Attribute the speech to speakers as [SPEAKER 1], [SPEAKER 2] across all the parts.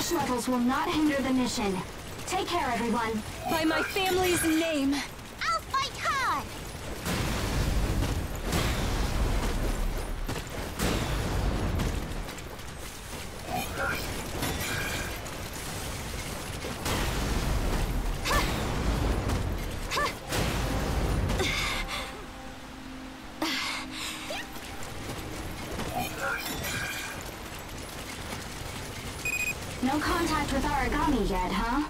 [SPEAKER 1] Dash levels will not hinder the mission. Take care, everyone.
[SPEAKER 2] By my family's name.
[SPEAKER 3] I'll fight hard!
[SPEAKER 1] No contact with Aragami yet, huh?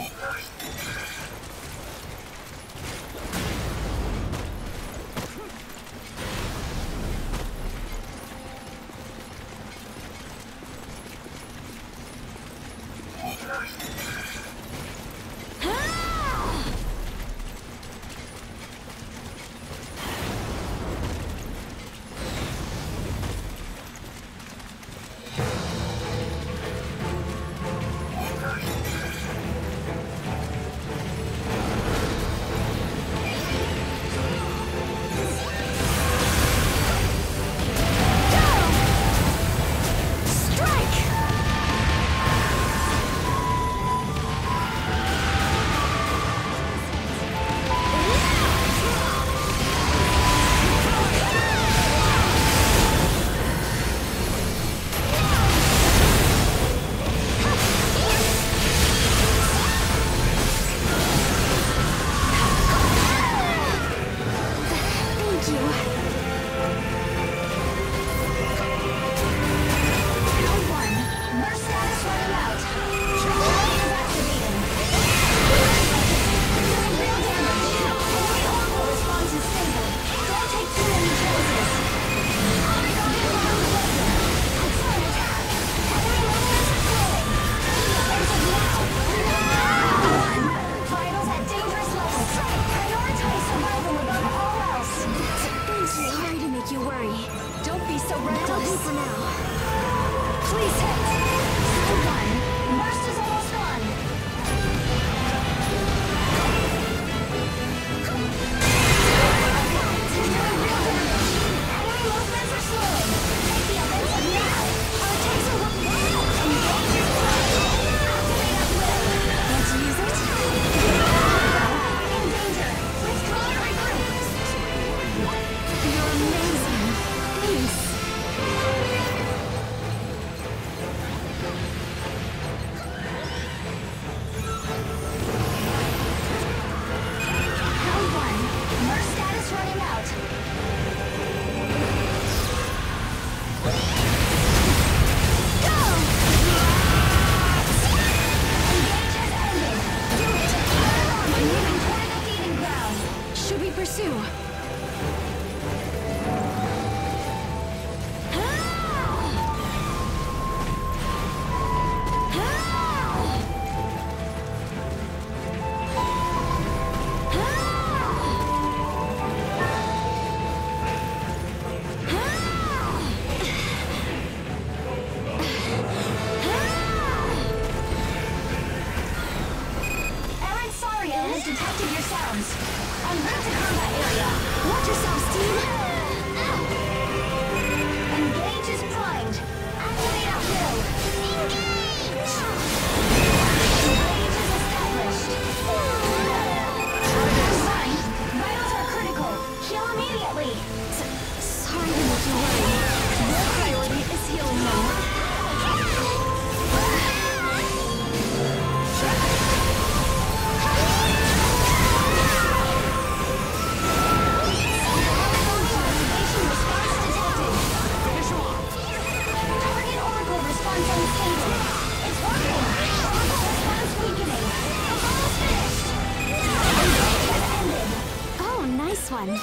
[SPEAKER 1] detected your sounds. En route to combat area. Watch yourselves, team. Engage is primed. Activate at will. Engage! Engage is established. Sign. Vitals are critical. Heal immediately.
[SPEAKER 2] Sorry to make you worry. Your priority is healing now.
[SPEAKER 1] Nice one.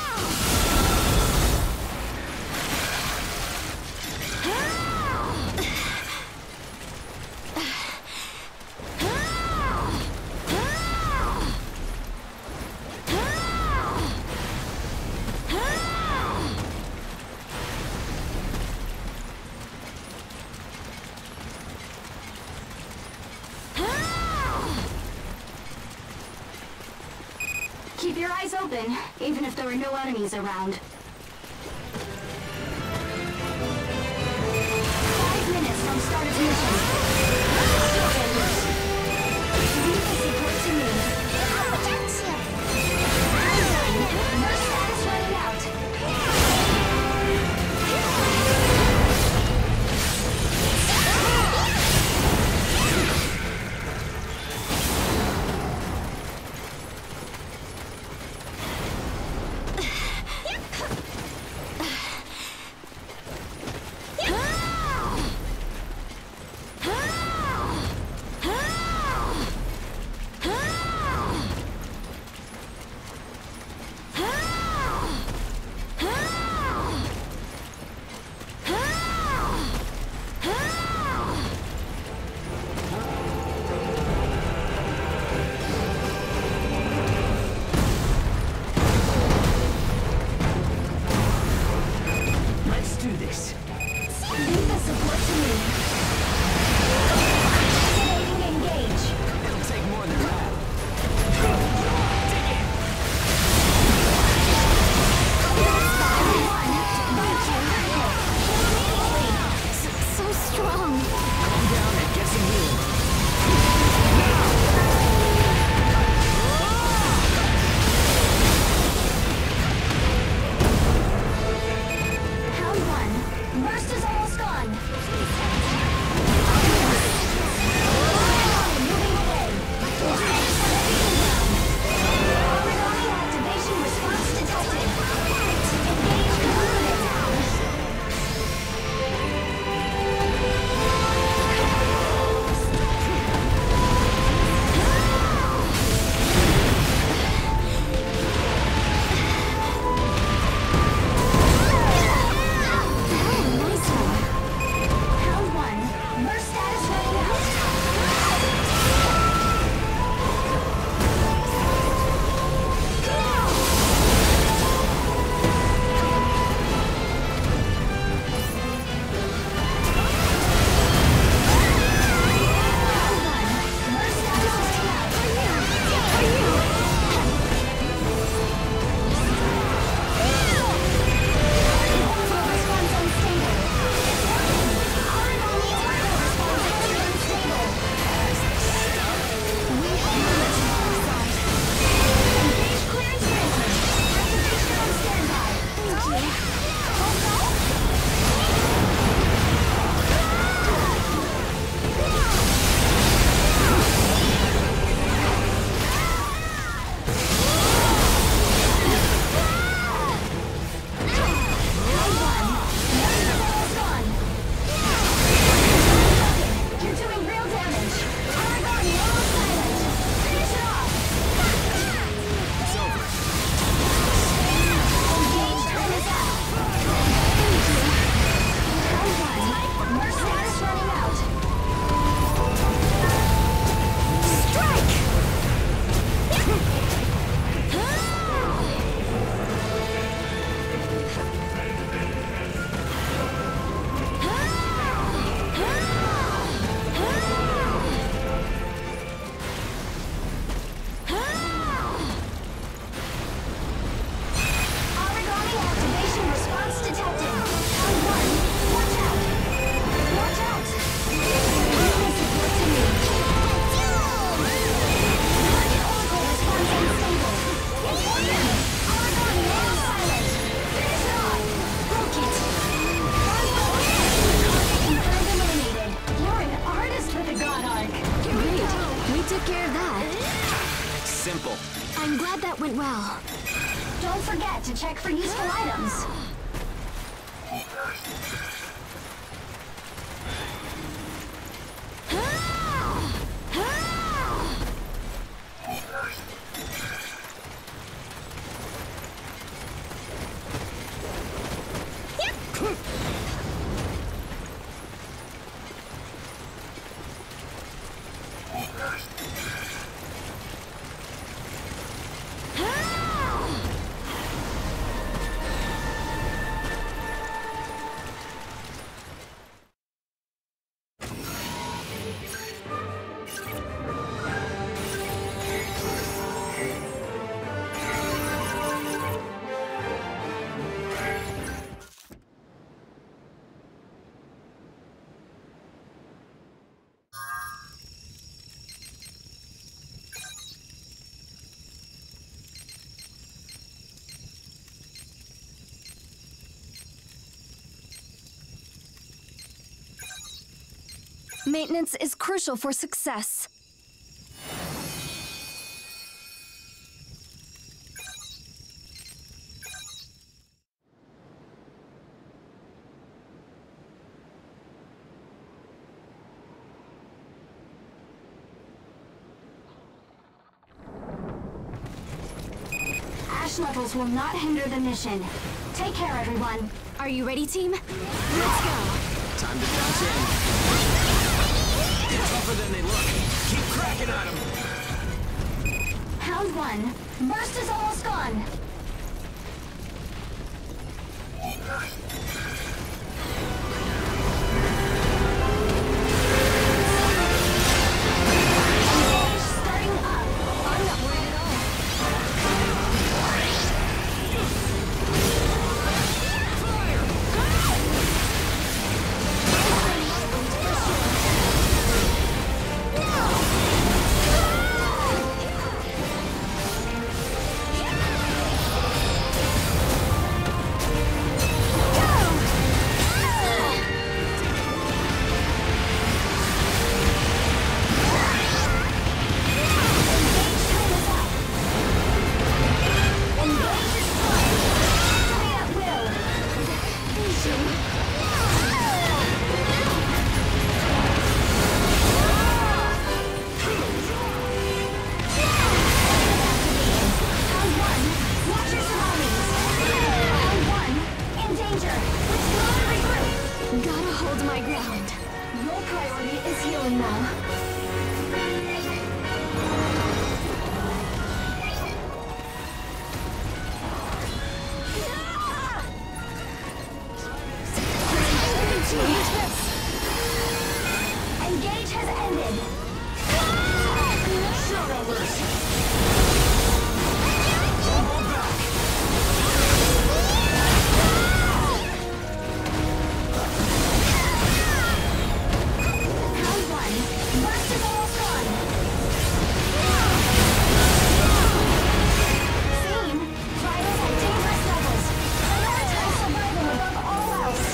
[SPEAKER 1] Keep your eyes open, even if there are no enemies around. 5 minutes from start of mission. Don't forget to check for useful items.
[SPEAKER 2] Maintenance is crucial for success.
[SPEAKER 1] Ash levels will not hinder the mission. Take care, everyone.
[SPEAKER 2] Are you ready, team? Let's go!
[SPEAKER 4] Time to bounce in. They're tougher than they look. Keep cracking at them.
[SPEAKER 1] Round 1. Burst is almost gone. Starting up.
[SPEAKER 2] I'm not worried at all. Gotta hold my ground.
[SPEAKER 1] Your priority is healing now. Engage has ended.
[SPEAKER 4] Shadowverse! Fall back!
[SPEAKER 1] Round 1. Burst is almost gone. Scene. Trials at dangerous levels. Prioritize survival above all else.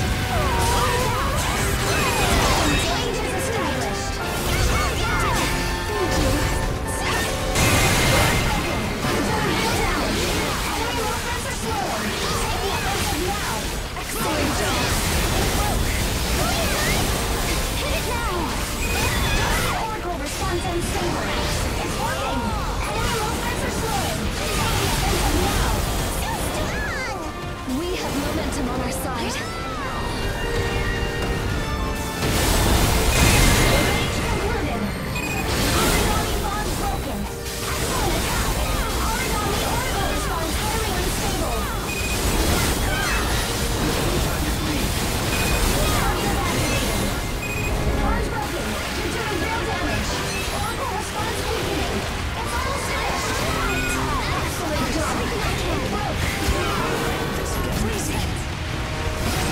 [SPEAKER 1] Engage is established. Thank you. Doing damage. Enemy movements are slowing. Take the offensive now. Excellent job. It broke. Hit it now. Oracle responds unstable. It's working. Enemy movements are slowing. Take the offensive now.
[SPEAKER 2] We have momentum on our side.
[SPEAKER 1] Engage concluded. Origami bond broken. Excellent attack. Origami Oracle responds highly unstable. Target activated. Bond broken. You're doing real damage. Oracle response weakening. It's almost finished. Excellent job. It broke.
[SPEAKER 4] This gets easy.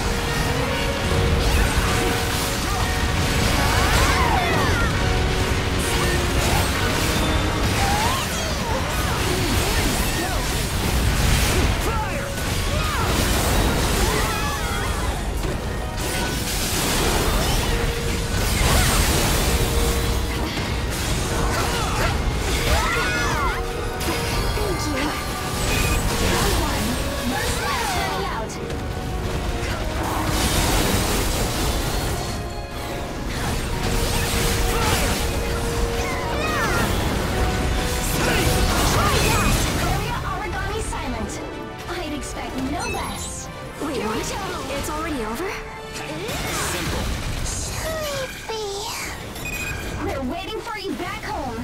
[SPEAKER 1] this.
[SPEAKER 2] Wait,
[SPEAKER 1] Here we
[SPEAKER 2] what?
[SPEAKER 1] go.
[SPEAKER 2] It's already over?
[SPEAKER 4] Simple.
[SPEAKER 3] Sleepy.
[SPEAKER 1] We're waiting for you back home.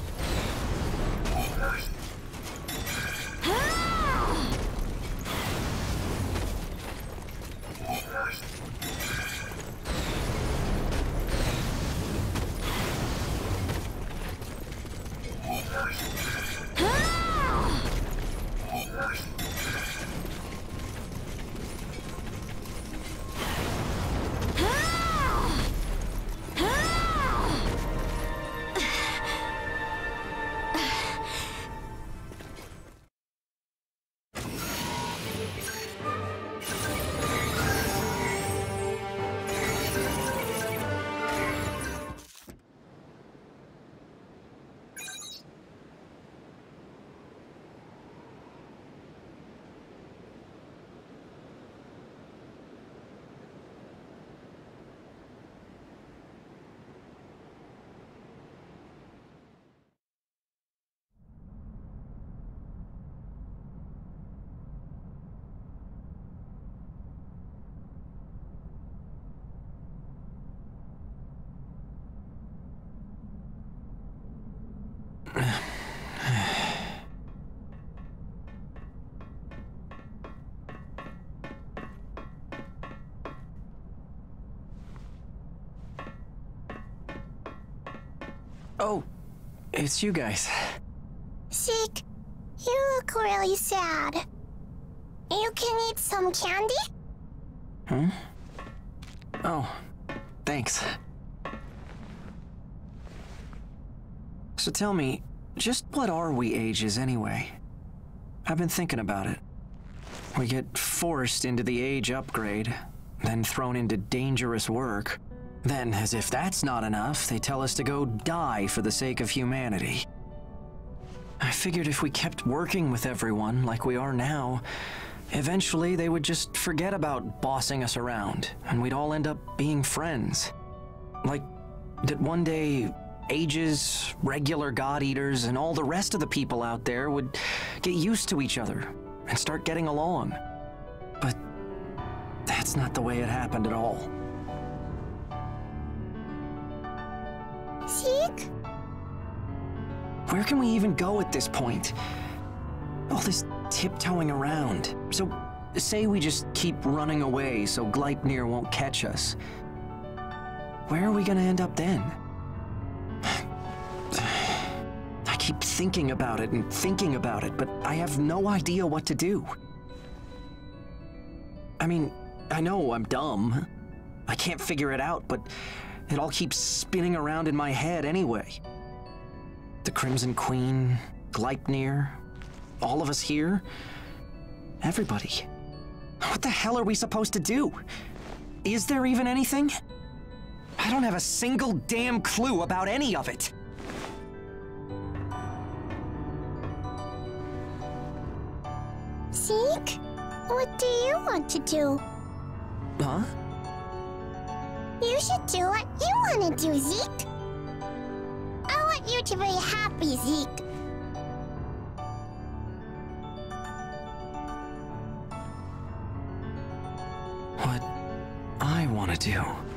[SPEAKER 5] Oh, it's you guys.
[SPEAKER 3] Zeke, you look really sad. You can eat some candy?
[SPEAKER 5] Oh, thanks. So tell me, just what are we ages anyway? I've been thinking about it. We get forced into the age upgrade, then thrown into dangerous work. Then, as if that's not enough, they tell us to go die for the sake of humanity. I figured if we kept working with everyone like we are now, eventually they would just forget about bossing us around, and we'd all end up being friends. Like, that one day, Ages, regular God-Eaters, and all the rest of the people out there would get used to each other and start getting along. But that's not the way it happened at all.
[SPEAKER 3] Zeke?
[SPEAKER 5] Where can we even go at this point? All this tiptoeing around. So, say we just keep running away so Gleipnir won't catch us. Where are we gonna end up then? I keep thinking about it and thinking about it, but I have no idea what to do. I mean, I know I'm dumb. I can't figure it out, but it all keeps spinning around in my head anyway. The Crimson Queen, Gleipnir, all of us here, everybody. What the hell are we supposed to do? Is there even anything? I don't have a single damn clue about any of it.
[SPEAKER 3] Zeke? What do you want to do?
[SPEAKER 5] Huh?
[SPEAKER 3] You should do what you want to do, Zeke. I want you to be happy, Zeke.
[SPEAKER 5] What I want to do.